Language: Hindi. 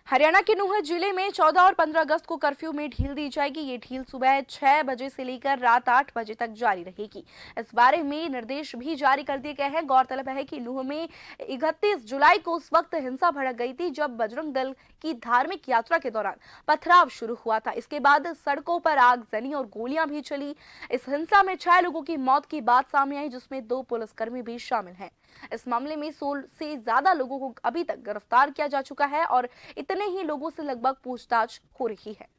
हरियाणा के नूंह जिले में 14 और 15 अगस्त को कर्फ्यू में ढील दी जाएगी। ये ढील सुबह 6 बजे से लेकर रात 8 बजे तक जारी रहेगी। इस बारे में निर्देश भी जारी कर दिए गए हैं। गौरतलब है कि नूंह में 31 जुलाई को उस वक्त हिंसा भड़क गई थी जब बजरंग दल की धार्मिक यात्रा के दौरान पथराव शुरू हुआ था। इसके बाद सड़कों पर आगजनी और गोलियां भी चली। इस हिंसा में 6 लोगों की मौत की बात सामने आई, जिसमें 2 पुलिसकर्मी भी शामिल हैं। इस मामले में 16 से ज्यादा लोगों को अभी तक गिरफ्तार किया जा चुका है और इतने ही लोगों से लगभग पूछताछ हो रही है।